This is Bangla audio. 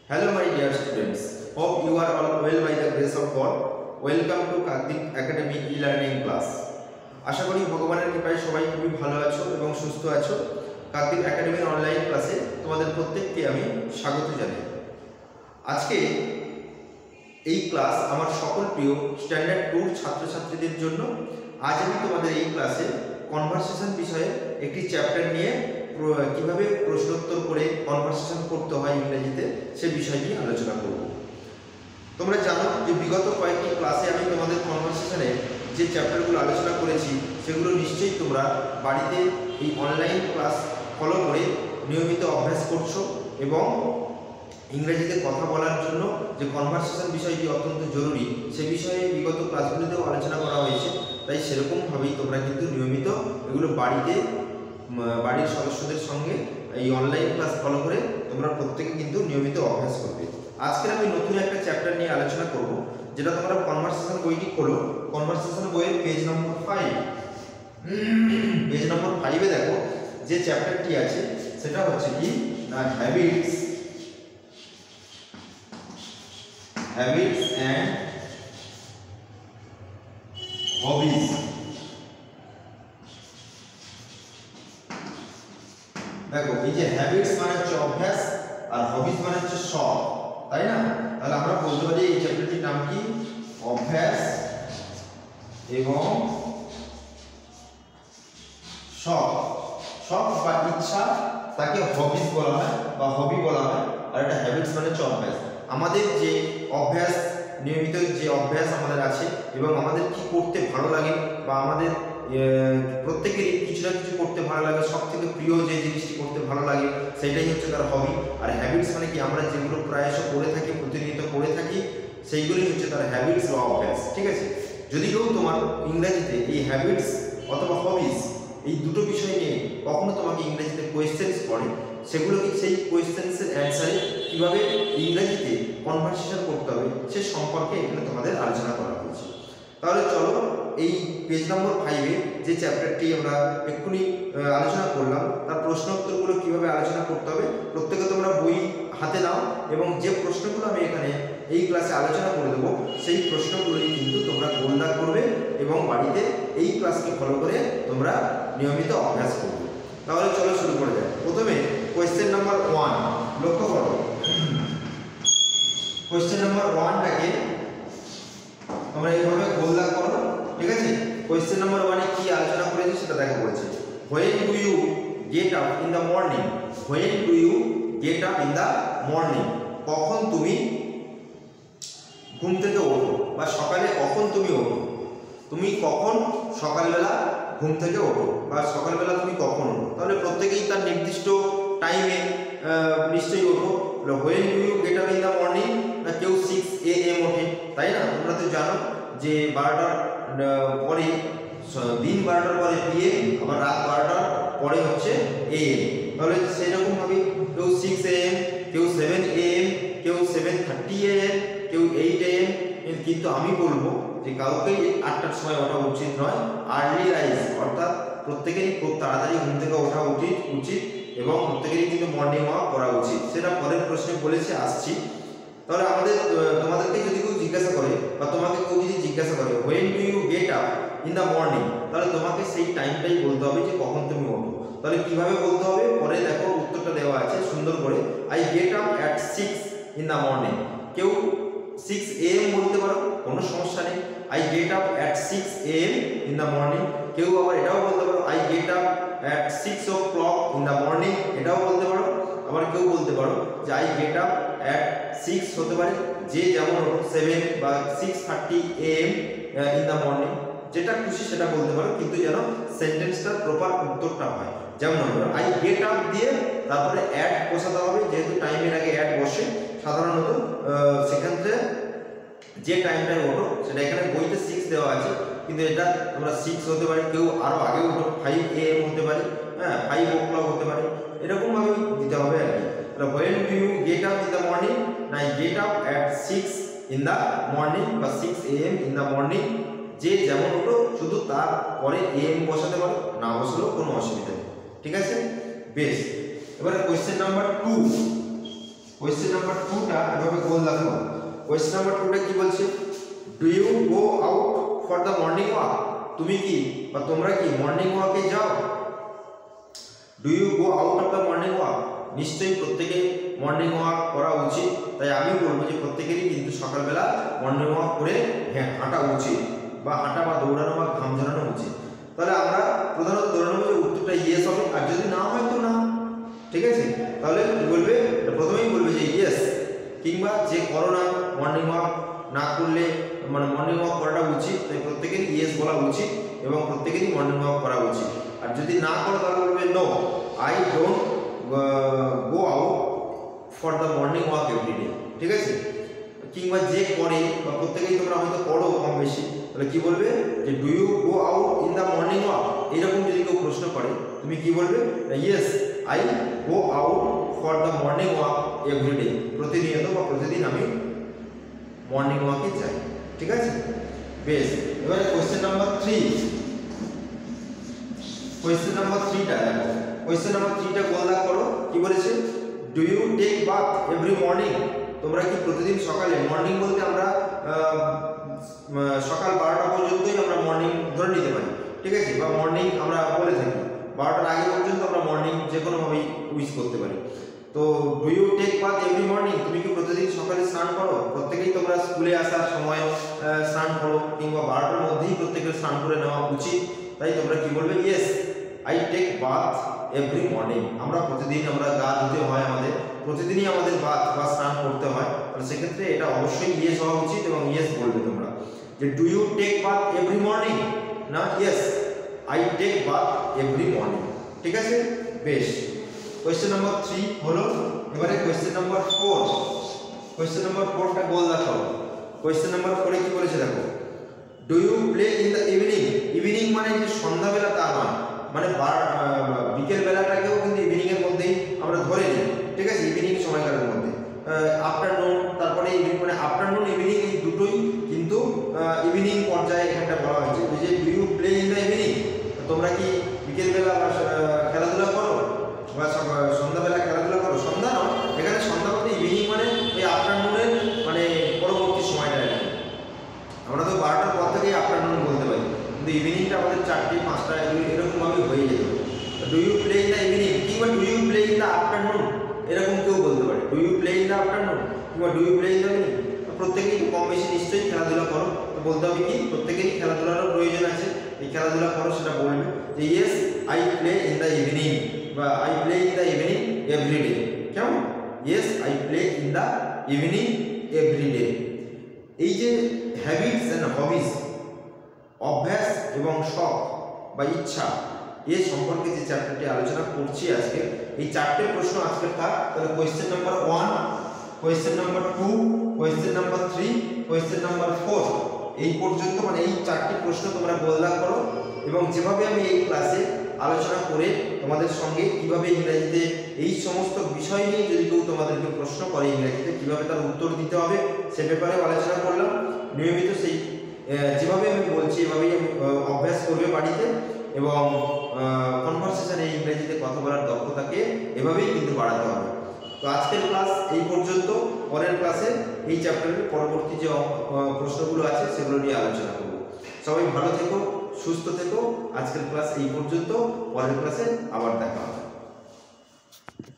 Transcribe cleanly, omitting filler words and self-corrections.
Hello my dear students, hope you are all well by the grace of God. Welcome to Kartik Academy e-learning class. আশা করি ভগবানের কৃপায় সবাই খুবই ভালো আছো এবং সুস্থ আছো। কার্তিক একাডেমির অনলাইন ক্লাসে তোমাদের প্রত্যেককে আমি স্বাগত জানাই। আজকে এই ক্লাস আমার সকল প্রিয় স্ট্যান্ডার্ড 2 ছাত্রছাত্রীদের জন্য। আজ আমি তোমাদের এই ক্লাসে কনভারসেশন বিষয়ে একটি চ্যাপ্টার নিয়ে কিভাবে প্রশ্নোত্তর করে কনভারসেশন করতে হয় ইংরেজিতে সে বিষয় নিয়ে আলোচনা করব। তোমরা জানো যে বিগত কয়েকটি ক্লাসে আমি তোমাদের কনভারসেশনে যে চ্যাপ্টারগুলো আলোচনা করেছি সেগুলো নিশ্চয়ই তোমরা বাড়িতে এই অনলাইন ক্লাস ফলো করে নিয়মিত অভ্যাস করছো এবং ইংরেজিতে কথা বলার জন্য যে কনভারসেশন বিষয়টি অত্যন্ত জরুরি সে বিষয়ে বিগত ক্লাসগুলিতেও আলোচনা করা হয়েছে। তাই সেরকমভাবেই তোমরা কিন্তু নিয়মিত এগুলো বাড়িতে বাড়ির সদস্যদের সঙ্গে এই অনলাইন ক্লাস ফলো করে তোমরা প্রত্যেকে কিন্তু নিয়মিত অভ্যাস করবে। আজকে আমি নতুন একটা চ্যাপ্টার নিয়ে আলোচনা করব, যেটা তোমরা কনভারসেশন বইটি খোলো। কনভারসেশন বইয়ের পেজ নম্বর 5, পেজ নম্বর 5-এ দেখো যে চ্যাপ্টারটি আছে সেটা হচ্ছে কি না হ্যাবিটস অ্যান্ড হবিজ। দেখো এই যে হ্যাবিটস মানে হচ্ছে অভ্যাস আর হবিজ মানে হচ্ছে শখ, তাই না? তাহলে আমরা বলতে পারি এই চ্যাপ্টারটির নাম কি অভ্যাস এবং শখ। শখ বা ইচ্ছা তাকে হবিজ বলা হয় বা হবি বলা হয়, আর এটা হ্যাবিটস মানে হচ্ছে অভ্যাস। আমাদের যে অভ্যাস, নিয়মিত যে অভ্যাস আমাদের আছে এবং আমাদের কি করতে ভালো লাগে বা আমাদের প্রত্যেকেরই কিছু না কিছু করতে ভালো লাগে, সব থেকে প্রিয় যে জিনিসটি করতে ভালো লাগে সেটাই হচ্ছে তার হবি। আর হ্যাবিটস মানে কি আমরা যেগুলো প্রায়শ করে থাকি, প্রতিনিয়ত করে থাকি, সেইগুলোই হচ্ছে তার হ্যাবিটস বা অভ্যাস। ঠিক আছে? যদি কেউ তোমার ইংরেজিতে এই হ্যাবিটস অথবা হবিজ এই দুটো বিষয় নিয়ে কখনো তোমাকে ইংরেজিতে কোয়েশ্চেন্স করে, সেগুলোকে সেই কোয়েশ্চেন্সের অ্যান্সারে কীভাবে ইংরেজিতে কনভারসেশন করতে হবে সে সম্পর্কে এখানে তোমাদের আলোচনা করা হয়েছে। তাহলে চলো এই পেজ নম্বর 5-এ যে চ্যাপ্টারটি আমরা এক্ষুনি আলোচনা করলাম তার প্রশ্ন উত্তরগুলো কীভাবে আলোচনা করতে হবে প্রত্যেকে তোমরা বই হাতে নাও এবং যে প্রশ্নগুলো আমি এখানে এই ক্লাসে আলোচনা করে দেবো সেই প্রশ্নগুলোই কিন্তু তোমরা গোলদার করবে এবং বাড়িতে এই ক্লাসকে ফলো করে তোমরা নিয়মিত অভ্যাস করবে। তাহলে চলো শুরু করে যাই। প্রথমে কোয়েশ্চেন নাম্বার 1 লক্ষ্য করো। কোয়েশ্চেন নাম্বার 1টাকে তোমরা এইভাবে গোলদার করো। ঠিক আছে? কোয়েশ্চেন নাম্বার 1-এ কি আলোচনা করেছি সেটা দেখো। বলছে when do you get up in the morning? when do you get up in the morning? কখন তুমি ঘুম থেকে ওঠো বা সকালে কখন তুমি ওঠো? তুমি কখন সকালবেলা ঘুম থেকে ওঠো বা সকালবেলা তুমি কখন ওঠো? তাহলে প্রত্যেকেই তার নির্দিষ্ট টাইমে নিশ্চয়ই ওঠো। when do you get up in the morning? না কেউ 6 AM ওঠে, তাই না? তোমরা তো জানো যে 12টার পরে দিন 12টার পরে PM, আবার রাত 12টার পরে হচ্ছে AM। তাহলে সেরকমভাবে কেউ 6 AM, কেউ 7 AM, কেউ 7:30 AM, কেউ 8 AM। কিন্তু আমি বলবো যে কাউকেই 8টার সময় ওঠা উচিত নয়। আর্লি রাইজ অর্থাৎ প্রত্যেকেরই খুব তাড়াতাড়ি ঘুম থেকে ওঠা উচিত এবং প্রত্যেকেরই কিন্তু মর্নিং ওয়াক করা উচিত। সেটা পরের প্রশ্নে বলেছে, আসছি। তাহলে তোমাদেরকে যদি কেউ জিজ্ঞাসা করে বা তোমাকে কেউ যদি জিজ্ঞাসা করে when do you get up in the morning, তাহলে তোমাকে সেই টাইমটাই বলতে হবে যে কখন তুমি ওঠো। তাহলে কিভাবে বলতে হবে পরে দেখো উত্তরটা দেওয়া আছে সুন্দর করে। I get up at 6 in the morning। কেউ 6 AM বলতে পারো, কোনো সমস্যা নেই। I get up at 6 AM in the morning। কেউ আবার এটাও বলতে পারো I get up at 6 o'clock in the morning, এটাও বলতে পারো। আবার কেউ বলতে পারো যে I get up at 6 হতে পারে, যে যেমন 7 বা 6:30 AM in the morning, যেটা খুশি সেটা বলতে পারো, কিন্তু যেন সেন্টেন্সটার প্রপার উত্তরটা হয়। যেমন I get up দিয়ে তারপরে অ্যাড বসাতে হবে, যেহেতু টাইমের আগে অ্যাড বসে সাধারণত সেখানে যে টাইমটায় ওঠো সেটা এখানে বইতে 6 দেওয়া আছে, কিন্তু এটা তোমরা 6 হতে পারে, কেউ আরও আগে ওঠো 5 AM হতে পারে, হ্যাঁ 5 o'clock হতে পারে, এরকমভাবে দিতে হবে আর কি। when do you get up in the morning? না I get up at 6 in the morning বা 6 AM in the morning, যে যেমন ওঠো শুধু তার পরে AM বসাতে পারো, না বসলেও কোনো অসুবিধা নেই। ঠিক আছে? বেশ, এবারে কোয়েশ্চেন নাম্বার 2। কোশ্চেন নাম্বার 2 টা এভাবে গোল দেখো। কোশ্চেন নাম্বার 2 টা কি বলছে? Do you go out for the morning walk? তুমি কি বা তোমরা কি মর্নিং ওয়াকে যাও? Do you go out of the morning walk? নিশ্চয়ই প্রত্যেকে মর্নিং ওয়াক করা উচিত। তাই আমি বলবো যে প্রত্যেকেরই কিন্তু সকালবেলা মর্নিং ওয়াক করে হাঁটা উচিত, বা হাঁটা বা দৌড়ানো বা ঘাম ঝরানো উচিত। তাহলে আমরা প্রধানত ধরে নেবো যে উত্তরটা ইয়েস হবে, আর যদি না হয় তো না। ঠিক আছে, তাহলে কি বলবে? প্রথমেই বলবে যে ইয়েস, কিংবা যে করো না মর্নিং ওয়াক না করলে, মানে মর্নিং ওয়াক করাটা উচিত, তাই প্রত্যেকেরই ইয়েস বলা উচিত এবং প্রত্যেকেরই মর্নিং ওয়াক করা উচিত। আর যদি না করো তাহলে বলবে no, I don't go out for the morning walk everyday. ঠিক আছে, কিংবা যে করে বা প্রত্যেকেই তোমরা হয়তো করো কম বেশি, তাহলে কি বলবে? যে do you go out in the morning walk? এরকম যদি কেউ প্রশ্ন করে তুমি কি বলবে? Yes, I go out for the morning walk everyday. প্রতিনিয়ত বা প্রতিদিন আমি মর্নিং ওয়াকে যাই। ঠিক আছে, বেশ। এবারে কোশ্চেন নাম্বার 3। কোশ্চেন নাম্বার 3 টা দেখো। কোশ্চেন নাম্বার 3 টা গোল দাগ করো। কি বলেছে? Do you take bath every morning? তোমরা কি প্রতিদিন সকালে, মর্নিং বলতে আমরা সকাল 12টা পর্যন্তই আমরা মর্নিং ধরে নিতে পারি। ঠিক আছে, বা মর্নিং আমরা বলে থাকি 12টার আগে পর্যন্ত আমরা মর্নিং যে কোনোভাবেই উইশ করতে পারি। তো do you take bath every morning? তুমি কি প্রতিদিন সকালে স্নান করো? প্রত্যেকেই তোমরা স্কুলে আসার সময় স্নান করো, কিংবা 12টার মধ্যেই প্রত্যেকের স্নান করে নেওয়া উচিত। তাই তোমরা কি বলবে? Yes, I take bath every morning. আমরা প্রতিদিন আমরা গা ধুতে হয়, আমাদের প্রতিদিনই আমাদের বাথ বা স্নান করতে হয়। তাহলে সেক্ষেত্রে এটা অবশ্যই ইয়েস হওয়া উচিত এবং ইয়েস বলবে তোমরা। যে do you take bath every morning, না yes, I take bath every morning. ঠিক আছে, বেশ। কোয়েশ্চেন নাম্বার 3 হলো। এবারে কোয়েশ্চেন নাম্বার 4। কোয়েশ্চেন নাম্বার 4 টা গোল দেখাও। কোয়েশ্চেন নাম্বার 4 এ কি বলেছে দেখো? Do you play in the evening? Evening মানে যে সন্ধ্যাবেলা তা নয়, মানে বিকেল বেলাটাকেও কিন্তু ইভিনিং এর মধ্যেই আমরা ধরে নিই। ঠিক আছে, ইভিনিং সময়কালের মধ্যে আফটারনুন, তারপরে ইভিনিং, মানে আফটারনুন ইভিনিং এই দুটোই কিন্তু ইভিনিং পর্যায়ে এখানটা বলা হয়েছে। যে do you play in the evening? তোমরা কি বিকেল বেলা খেলাধুলা করো বা সন্ধ্যাবেলা খেলাধুলা করো? সন্ধ্যা নয়, এখানে সন্ধ্যা বলতে ইভিনিং মানে ওই আফটারনুনের মানে পরবর্তী সময়টা আর কি। আমরা তো 12টার পর থেকেই আফটারনুন বলতে পারি, কিন্তু ইভিনিংটা আমাদের 4টে 5টা এরকমভাবে হয়ে যেত। Do you play in the evening কিংবা do you play in the afternoon, এরকম কেউ বলতে পারে। Do you play in the afternoon কিংবা do you play in the evening. প্রত্যেকেই কম বেশি নিশ্চয়ই খেলাধুলা করো। তো বলতে হবে কি? প্রত্যেকেরই খেলাধুলারও প্রয়োজন আছে। এই খেলাধুলা করো সেটা বলবে যে yes, I play in the evening বা I play in the evening everyday. কেমন? Yes, I play in the evening everyday. এই যে হ্যাবিটস অ্যান্ড হবিস, অভ্যাস এবং শখ বা ইচ্ছা, এ সম্পর্কে যে চ্যাপ্টারটি আলোচনা করছি আজকে, এই 4টে প্রশ্ন আজকে থাক। তাহলে question number 1, question number 2, question number 3, question number 4, এই পর্যন্ত মানে এই 4টি প্রশ্ন তোমরা গোলদাগ করো। এবং যেভাবে আমি এই ক্লাসে আলোচনা করে তোমাদের সঙ্গে কিভাবে ইংরেজিতে এই সমস্ত বিষয় নিয়ে যদি কেউ তোমাদেরকে প্রশ্ন করে ইংরেজিতে কিভাবে তার উত্তর দিতে হবে সে ব্যাপারে আলোচনা করলাম। নিয়মিত সেই যেভাবে আমি বলছি এভাবেই আমি অভ্যাস করবে বাড়িতে, এবং কনভারসেশনে ইংরেজিতে কথা বলার দক্ষতাকে এভাবেই কিন্তু বাড়াতে হবে। তো আজকের ক্লাস এই পর্যন্ত। পরের ক্লাসে এই চ্যাপ্টারের পরবর্তী যে প্রশ্নগুলো আছে সেগুলো নিয়ে আলোচনা করব। সবাই ভালো থেকো, সুস্থ থেকো। আজকের ক্লাস এই পর্যন্ত, পরের ক্লাসে আবার দেখা হবে।